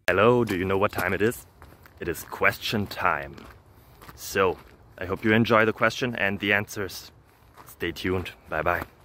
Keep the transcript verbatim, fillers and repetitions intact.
Hello, do you know what time it is? It is question time. So, I hope you enjoy the question and the answers. Stay tuned. Bye bye.